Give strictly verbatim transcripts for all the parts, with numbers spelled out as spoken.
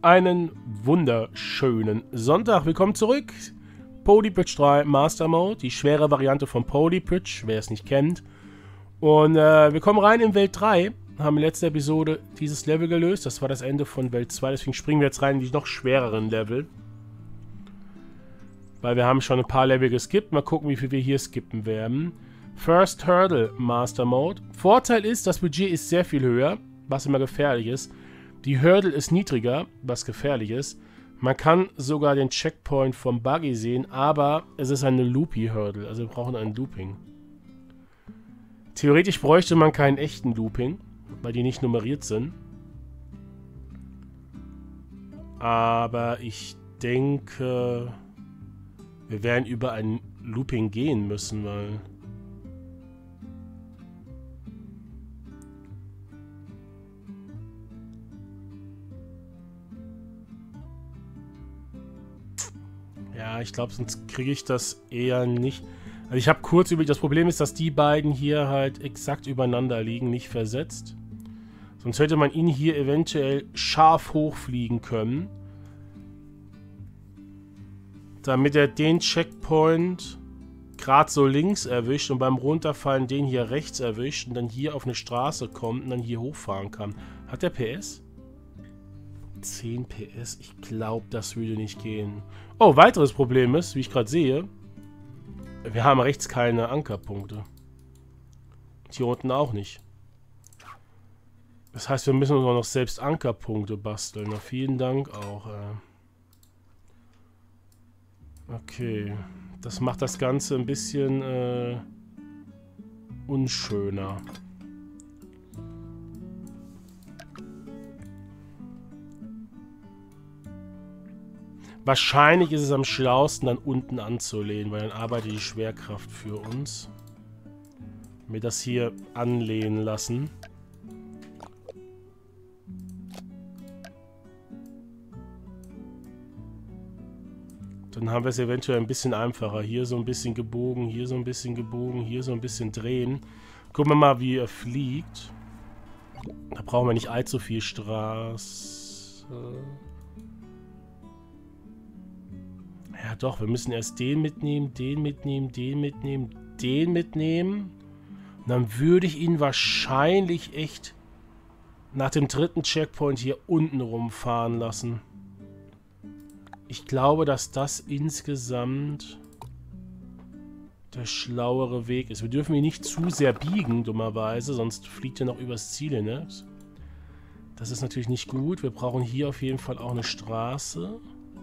Einen wunderschönen Sonntag. Willkommen zurück. Polybridge drei Master Mode, die schwere Variante von Polybridge, wer es nicht kennt. Und äh, wir kommen rein in Welt drei. Haben in letzter Episode dieses Level gelöst. Das war das Ende von Welt zwei, deswegen springen wir jetzt rein in die noch schwereren Level. Weil wir haben schon ein paar Level geskippt. Mal gucken, wie viel wir hier skippen werden. First Hurdle Master Mode. Vorteil ist, das Budget ist sehr viel höher, was immer gefährlich ist. Die Hurdle ist niedriger, was gefährlich ist. Man kann sogar den Checkpoint vom Buggy sehen, aber es ist eine Loopy-Hurdle, also wir brauchen ein Looping. Theoretisch bräuchte man keinen echten Looping, weil die nicht nummeriert sind. Aber ich denke, wir werden über ein Looping gehen müssen, weil... Ja, ich glaube, sonst kriege ich das eher nicht. Also ich habe kurz über... Das Problem ist, dass die beiden hier halt exakt übereinander liegen, nicht versetzt. Sonst hätte man ihn hier eventuell scharf hochfliegen können. Damit er den Checkpoint gerade so links erwischt und beim Runterfallen den hier rechts erwischt und dann hier auf eine Straße kommt und dann hier hochfahren kann. Hat der P S? zehn P S? Ich glaube, das würde nicht gehen. Oh, weiteres Problem ist, wie ich gerade sehe, wir haben rechts keine Ankerpunkte. Und hier unten auch nicht. Das heißt, wir müssen uns auch noch selbst Ankerpunkte basteln. Na, vielen Dank auch. Äh. Okay. Das macht das Ganze ein bisschen äh, unschöner. Wahrscheinlich ist es am schlausten, dann unten anzulehnen, weil dann arbeitet die Schwerkraft für uns. Wir das hier anlehnen lassen. Dann haben wir es eventuell ein bisschen einfacher. Hier so ein bisschen gebogen, hier so ein bisschen gebogen, hier so ein bisschen drehen. Gucken wir mal, wie er fliegt. Da brauchen wir nicht allzu viel Straße. Ja doch, wir müssen erst den mitnehmen, den mitnehmen, den mitnehmen, den mitnehmen. Und dann würde ich ihn wahrscheinlich echt nach dem dritten Checkpoint hier unten rumfahren lassen. Ich glaube, dass das insgesamt der schlauere Weg ist. Wir dürfen ihn nicht zu sehr biegen, dummerweise, sonst fliegt er noch übers Ziel hinaus. Das ist natürlich nicht gut. Wir brauchen hier auf jeden Fall auch eine Straße.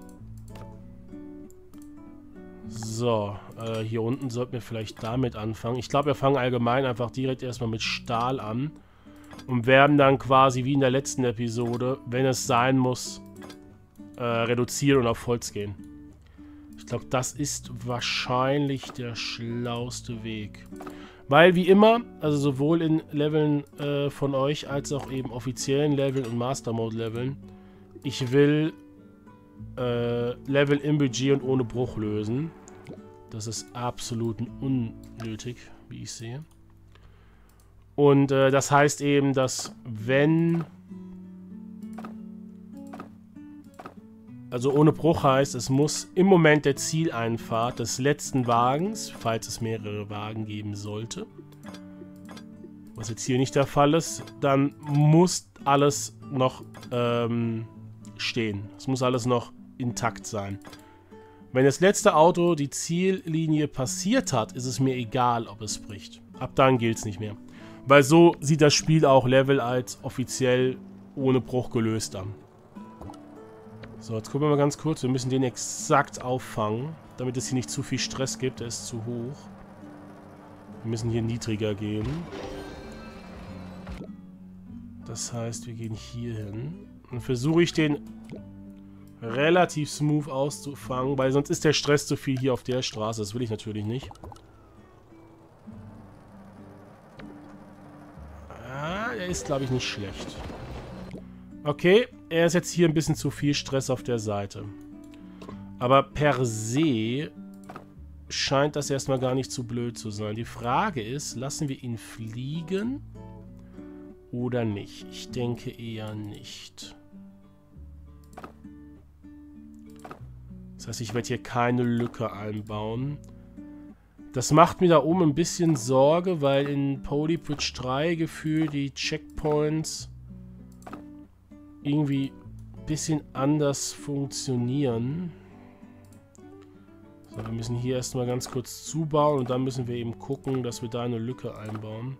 So, äh, hier unten sollten wir vielleicht damit anfangen. Ich glaube, wir fangen allgemein einfach direkt erstmal mit Stahl an. Und werden dann quasi wie in der letzten Episode, wenn es sein muss, äh, reduzieren und auf Holz gehen. Ich glaube, das ist wahrscheinlich der schlauste Weg. Weil wie immer, also sowohl in Leveln äh, von euch, als auch eben offiziellen Leveln und Master Mode Leveln, ich will äh, Level im Budget und ohne Bruch lösen. Das ist absolut unnötig, wie ich sehe. Und äh, das heißt eben, dass wenn... Also ohne Bruch heißt, es muss im Moment der Zieleinfahrt des letzten Wagens, falls es mehrere Wagen geben sollte, was jetzt hier nicht der Fall ist, dann muss alles noch ähm, stehen. Es muss alles noch intakt sein. Wenn das letzte Auto die Ziellinie passiert hat, ist es mir egal, ob es bricht. Ab dann gilt es nicht mehr. Weil so sieht das Spiel auch Level als offiziell ohne Bruch gelöst an. So, jetzt gucken wir mal ganz kurz. Wir müssen den exakt auffangen, damit es hier nicht zu viel Stress gibt. Der ist zu hoch. Wir müssen hier niedriger gehen. Das heißt, wir gehen hier hin. Dann versuche ich den relativ smooth auszufangen, weil sonst ist der Stress zu viel hier auf der Straße. Das will ich natürlich nicht. Ah, er ist, glaube ich, nicht schlecht. Okay, er ist jetzt hier ein bisschen zu viel Stress auf der Seite. Aber per se scheint das erstmal gar nicht zu blöd zu sein. Die Frage ist, lassen wir ihn fliegen oder nicht? Ich denke eher nicht. heißt, ich werde hier keine Lücke einbauen. Das macht mir da oben ein bisschen Sorge, weil in Polybridge drei gefühlt die Checkpoints irgendwie ein bisschen anders funktionieren. So, wir müssen hier erstmal ganz kurz zubauen und dann müssen wir eben gucken, dass wir da eine Lücke einbauen.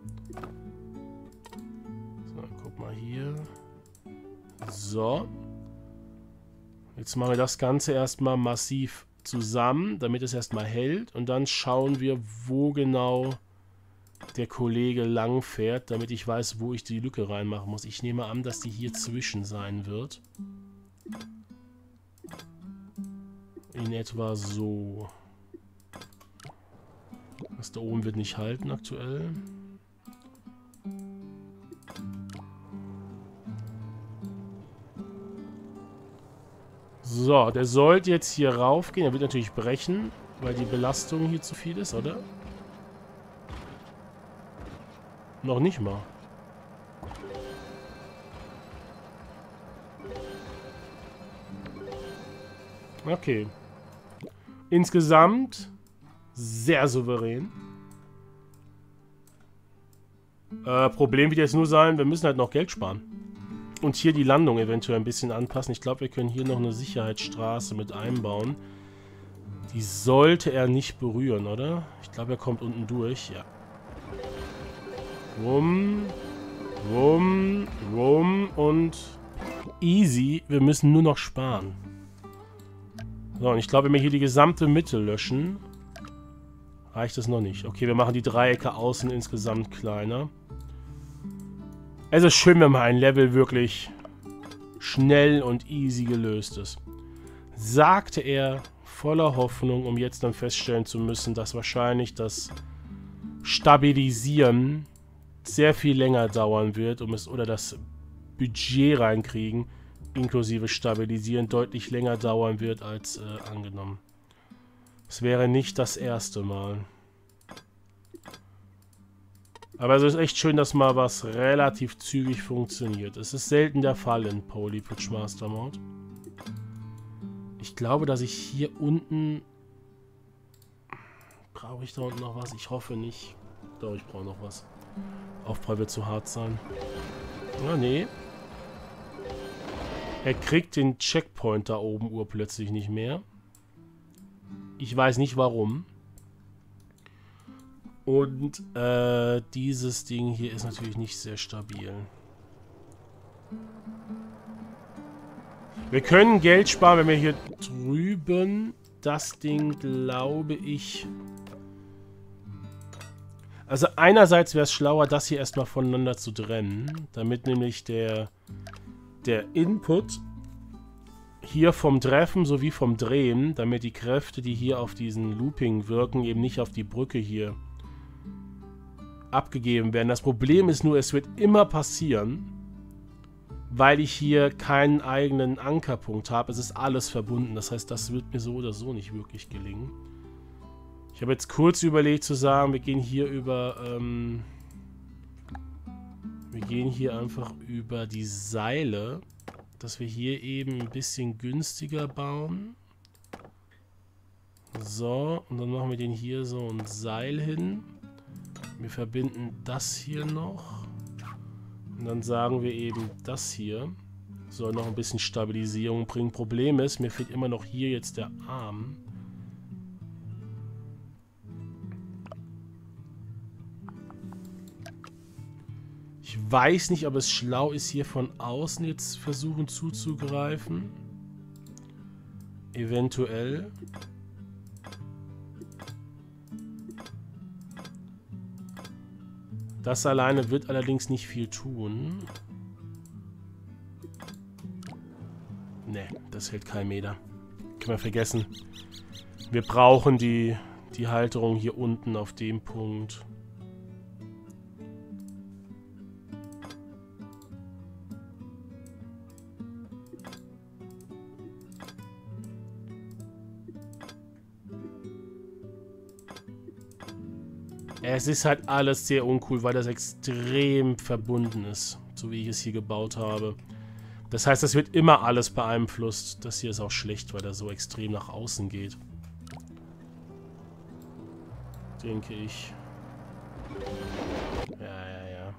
So, guck mal hier. So. Jetzt machen wir das Ganze erstmal massiv zusammen, damit es erstmal hält. Und dann schauen wir, wo genau der Kollege lang fährt, damit ich weiß, wo ich die Lücke reinmachen muss. Ich nehme an, dass die hier zwischen sein wird. In etwa so. Das da oben wird nicht halten aktuell. So, der sollte jetzt hier raufgehen. Er wird natürlich brechen, weil die Belastung hier zu viel ist, oder? Noch nicht mal. Okay. Insgesamt sehr souverän. Äh, Problem wird jetzt nur sein, wir müssen halt noch Geld sparen. Und hier die Landung eventuell ein bisschen anpassen. Ich glaube, wir können hier noch eine Sicherheitsstraße mit einbauen. Die sollte er nicht berühren, oder? Ich glaube, er kommt unten durch. Ja. Wumm. Wumm. Wumm. Und easy. Wir müssen nur noch sparen. So, und ich glaube, wenn wir hier die gesamte Mitte löschen, reicht das noch nicht. Okay, wir machen die Dreiecke außen insgesamt kleiner. Es ist schön, wenn mal ein Level wirklich schnell und easy gelöst ist. Sagte er voller Hoffnung, um jetzt dann feststellen zu müssen, dass wahrscheinlich das Stabilisieren sehr viel länger dauern wird, um es oder das Budget reinkriegen, inklusive Stabilisieren, deutlich länger dauern wird als äh, angenommen. Es wäre nicht das erste Mal. Aber es ist echt schön, dass mal was relativ zügig funktioniert. Es ist selten der Fall in Polybridge Master Mode. Ich glaube, dass ich hier unten... Brauche ich da unten noch was? Ich hoffe nicht. Doch, ich brauche noch was. Aufprall wird zu hart sein. Ja, nee. Er kriegt den Checkpoint da oben urplötzlich nicht mehr. Ich weiß nicht warum. Und äh, dieses Ding hier ist natürlich nicht sehr stabil. Wir können Geld sparen, wenn wir hier drüben das Ding, glaube ich... Also einerseits wäre es schlauer, das hier erstmal voneinander zu trennen, damit nämlich der, der Input hier vom Treffen sowie vom Drehen, damit die Kräfte, die hier auf diesen Looping wirken, eben nicht auf die Brücke hier abgegeben werden. Das Problem ist nur, es wird immer passieren, weil ich hier keinen eigenen Ankerpunkt habe. Es ist alles verbunden. Das heißt, das wird mir so oder so nicht wirklich gelingen. Ich habe jetzt kurz überlegt zu sagen, wir gehen hier über... Ähm, wir gehen hier einfach über die Seile, dass wir hier eben ein bisschen günstiger bauen. So, und dann machen wir den hier so ein Seil hin. Wir verbinden das hier noch. Und dann sagen wir eben, das hier soll noch ein bisschen Stabilisierung bringen. Problem ist, mir fehlt immer noch hier jetzt der Arm. Ich weiß nicht, ob es schlau ist, hier von außen jetzt versuchen zuzugreifen. Eventuell. Das alleine wird allerdings nicht viel tun. Ne, das hält kein Meter. Können wir vergessen. Wir brauchen die, die Halterung hier unten auf dem Punkt. Es ist halt alles sehr uncool, weil das extrem verbunden ist, so wie ich es hier gebaut habe. Das heißt, das wird immer alles beeinflusst. Das hier ist auch schlecht, weil er so extrem nach außen geht. Denke ich. Ja, ja, ja.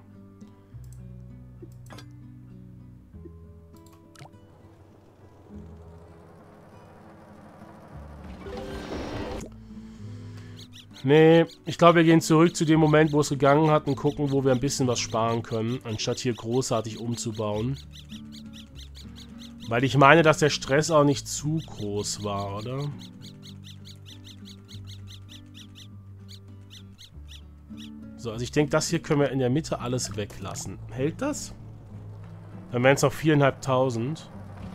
Nee, ich glaube, wir gehen zurück zu dem Moment, wo es gegangen hat und gucken, wo wir ein bisschen was sparen können, anstatt hier großartig umzubauen. Weil ich meine, dass der Stress auch nicht zu groß war, oder? So, also ich denke, das hier können wir in der Mitte alles weglassen. Hält das? Dann wären es noch viereinhalbtausend.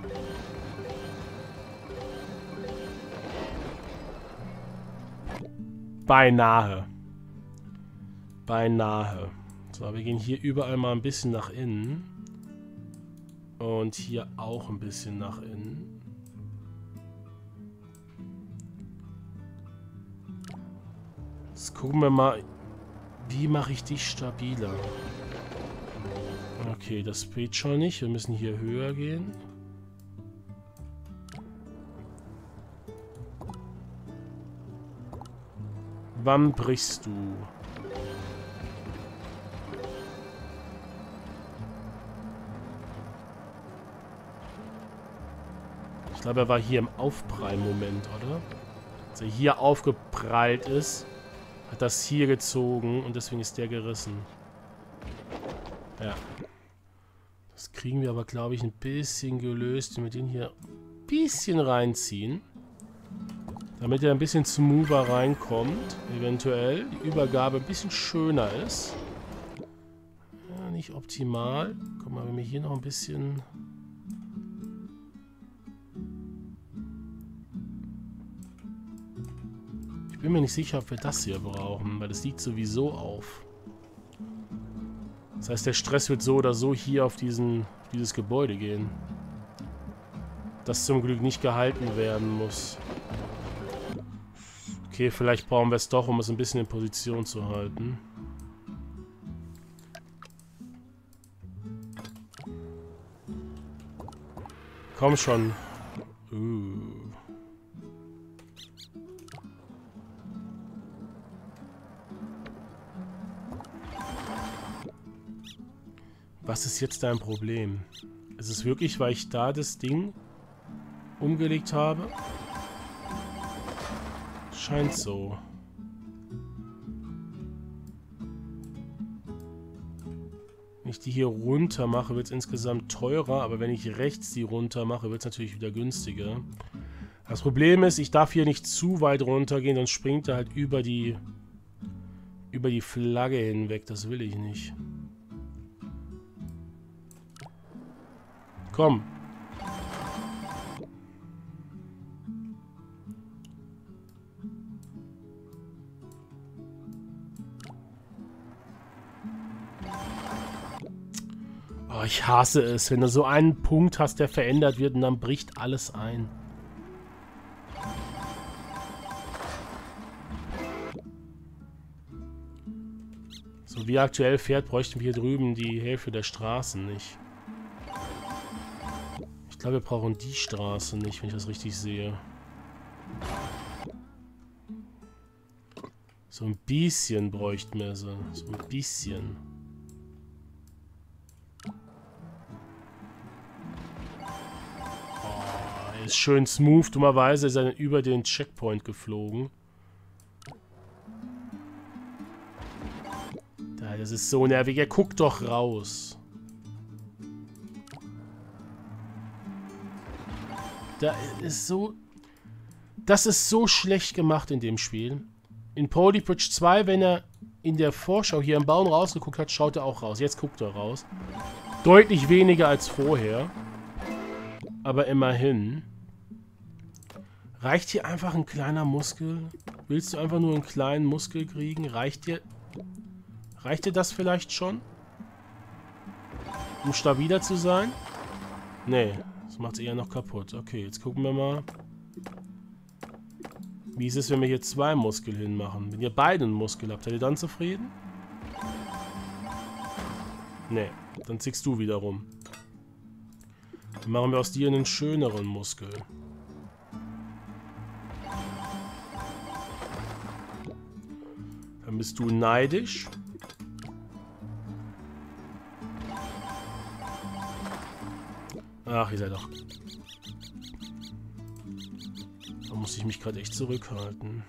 Beinahe. Beinahe. So, wir gehen hier überall mal ein bisschen nach innen. Und hier auch ein bisschen nach innen. Jetzt gucken wir mal, wie mache ich dich stabiler? Okay, das geht schon nicht. Wir müssen hier höher gehen. Wann brichst du? Ich glaube, er war hier im Aufprallmoment, oder? Als er hier aufgeprallt ist, hat das hier gezogen und deswegen ist der gerissen. Ja. Das kriegen wir aber, glaube ich, ein bisschen gelöst, wenn wir den hier ein bisschen reinziehen. Damit er ein bisschen smoother reinkommt, eventuell die Übergabe ein bisschen schöner ist. Ja, nicht optimal. Guck mal, wenn wir hier noch ein bisschen... Ich bin mir nicht sicher, ob wir das hier brauchen, weil das liegt sowieso auf. Das heißt, der Stress wird so oder so hier auf diesen, auf dieses Gebäude gehen. Das zum Glück nicht gehalten werden muss. Okay, vielleicht brauchen wir es doch, um es ein bisschen in Position zu halten. Komm schon. Uh. Was ist jetzt dein Problem? Ist es wirklich, weil ich da das Ding umgelegt habe? Scheint so. Wenn ich die hier runter mache, wird es insgesamt teurer, aber wenn ich rechts die runter mache, wird es natürlich wieder günstiger. Das Problem ist, ich darf hier nicht zu weit runter gehen, sonst springt er halt über die über die Flagge hinweg. Das will ich nicht. Komm. Oh, ich hasse es, wenn du so einen Punkt hast, der verändert wird und dann bricht alles ein. So wie aktuell fährt, bräuchten wir hier drüben die Hälfte der Straßen nicht. Ich glaube, wir brauchen die Straße nicht, wenn ich das richtig sehe. So ein bisschen bräuchten wir sie. So ein bisschen. Oh, er ist schön smooth. Dummerweise ist er über den Checkpoint geflogen. Das ist so nervig. Er guckt doch raus. Da ist so... Das ist so schlecht gemacht in dem Spiel. In Polypitch zwei, wenn er in der Vorschau hier im Baum rausgeguckt hat, schaut er auch raus. Jetzt guckt er raus. Deutlich weniger als vorher. Aber immerhin. Reicht hier einfach ein kleiner Muskel? Willst du einfach nur einen kleinen Muskel kriegen? Reicht dir... Reicht dir das vielleicht schon? Um stabiler zu sein? Nee. Das macht es eher noch kaputt. Okay, jetzt gucken wir mal. Wie ist es, wenn wir hier zwei Muskel hinmachen? Wenn ihr beide einen Muskel habt, seid ihr dann zufrieden? Nee, dann zickst du wieder rum. Dann machen wir aus dir einen schöneren Muskel. Dann bist du neidisch. Ach, ihr seid doch. Da muss ich mich gerade echt zurückhalten.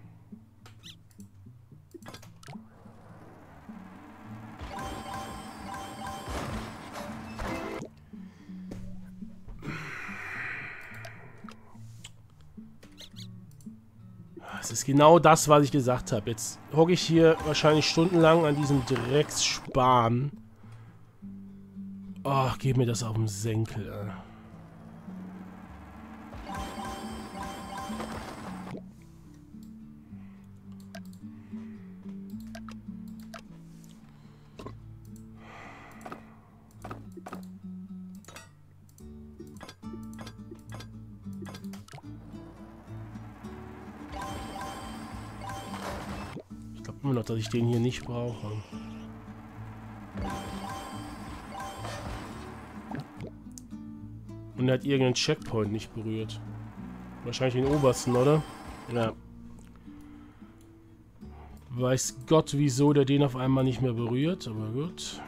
Es ist genau das, was ich gesagt habe. Jetzt hocke ich hier wahrscheinlich stundenlang an diesem Drecksspan. Oh, gib mir das auf den Senkel, ey. Ich glaube immer noch, dass ich den hier nicht brauche. Und er hat irgendeinen Checkpoint nicht berührt. Wahrscheinlich den obersten, oder? Ja. Weiß Gott, wieso der den auf einmal nicht mehr berührt, aber gut.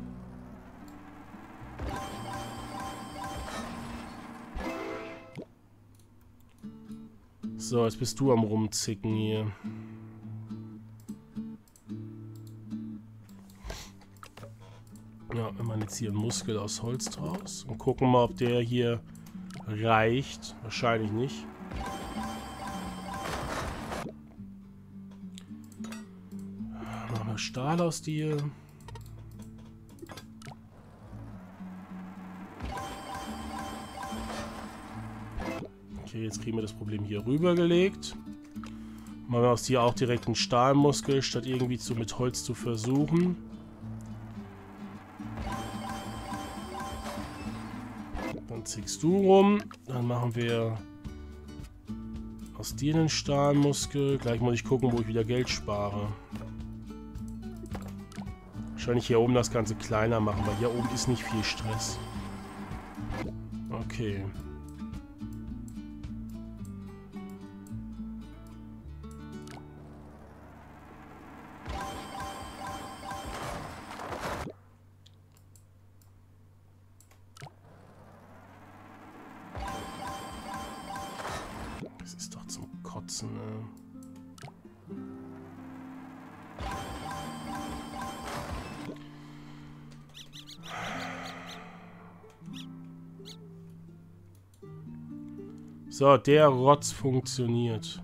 So, jetzt bist du am Rumzicken hier. Ja, wir machen jetzt hier einen Muskel aus Holz draus und gucken mal, ob der hier reicht. Wahrscheinlich nicht. Machen wir Stahl aus dir. Okay, jetzt kriegen wir das Problem hier rübergelegt. Machen wir aus dir auch direkt einen Stahlmuskel, statt irgendwie zu, mit Holz zu versuchen. Dann ziehst du rum. Dann machen wir aus dir einen Stahlmuskel. Gleich muss ich gucken, wo ich wieder Geld spare. Wahrscheinlich hier oben das Ganze kleiner machen, weil hier oben ist nicht viel Stress. Okay. Das ist doch zum Kotzen, ne? So, der Rotz funktioniert.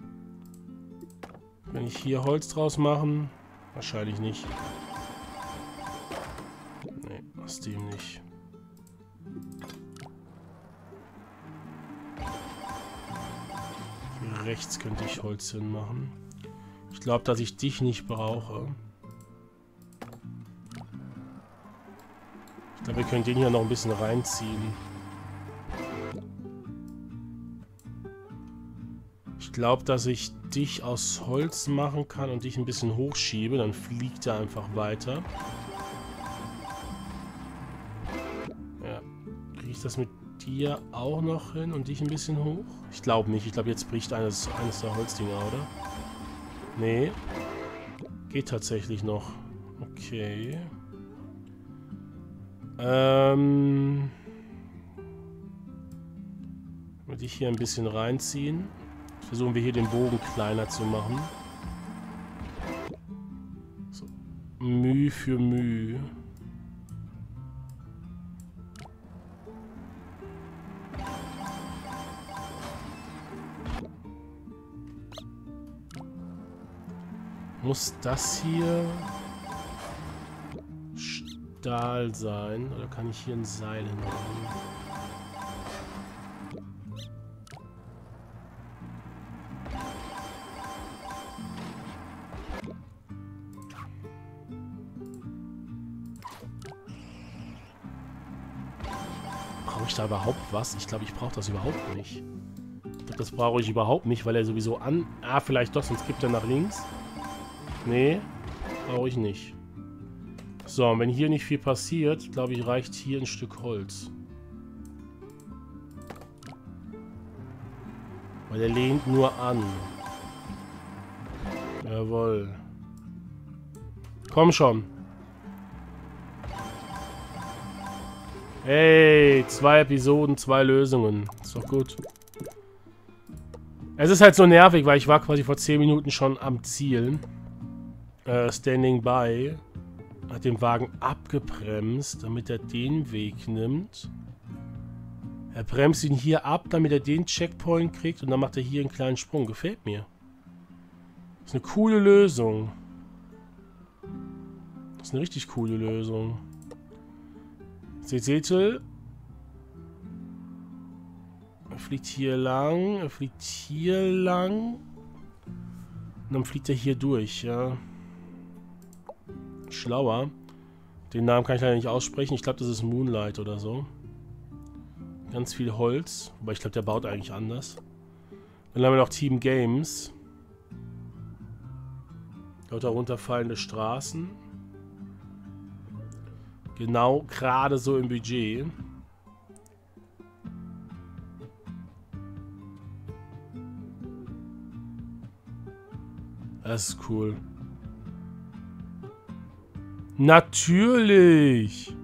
Wenn ich hier Holz draus machen? Wahrscheinlich nicht. Nee, aus dem nicht. Hier rechts könnte ich Holz hinmachen. Ich glaube, dass ich dich nicht brauche. Ich glaube, wir können den hier noch ein bisschen reinziehen. Ich glaube, dass ich dich aus Holz machen kann und dich ein bisschen hochschiebe. Dann fliegt er einfach weiter. Ja. Kriege ich das mit dir auch noch hin und dich ein bisschen hoch? Ich glaube nicht. Ich glaube, jetzt bricht eines, eines der Holzdinger, oder? Nee. Geht tatsächlich noch. Okay. Ähm... Würde ich hier ein bisschen reinziehen. Versuchen wir hier den Bogen kleiner zu machen. So. Müh für Müh. Muss das hier Stahl sein? Oder kann ich hier ein Seil hinmachen? Brauche ich da überhaupt was? Ich glaube, ich brauche das überhaupt nicht. Ich glaube, das brauche ich überhaupt nicht, weil er sowieso an... Ah, vielleicht doch, sonst kippt er nach links. Nee, brauche ich nicht. So, und wenn hier nicht viel passiert, glaube ich, reicht hier ein Stück Holz. Weil der lehnt nur an. Jawohl. Komm schon. Hey, zwei Episoden, zwei Lösungen. Ist doch gut. Es ist halt so nervig, weil ich war quasi vor zehn Minuten schon am Ziel. Äh, standing by. Hat den Wagen abgebremst, damit er den Weg nimmt. Er bremst ihn hier ab, damit er den Checkpoint kriegt und dann macht er hier einen kleinen Sprung. Gefällt mir. Das ist eine coole Lösung. Das ist eine richtig coole Lösung. Seht, seht ihr? Er fliegt hier lang, er fliegt hier lang. Und dann fliegt er hier durch, ja. Schlauer. Den Namen kann ich leider nicht aussprechen. Ich glaube, das ist Moonlight oder so. Ganz viel Holz. Aber ich glaube, der baut eigentlich anders. Dann haben wir noch Team Games. Lauter runterfallende Straßen. Genau, gerade so im Budget. Das ist cool. Natürlich!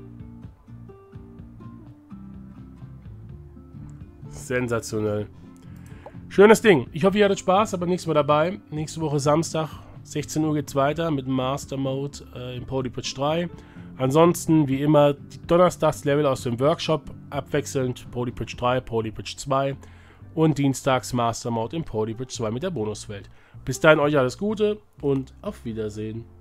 Sensationell. Schönes Ding. Ich hoffe, ihr hattet Spaß, aber nächstes Mal dabei. Nächste Woche Samstag, sechzehn Uhr geht's weiter mit Master Mode äh, in PolyPitch drei. Ansonsten, wie immer, die Donnerstags-Level aus dem Workshop, abwechselnd PolyPitch drei, PolyPitch zwei und Dienstags Master Mode in PolyPitch zwei mit der Bonuswelt. Bis dahin euch alles Gute und auf Wiedersehen.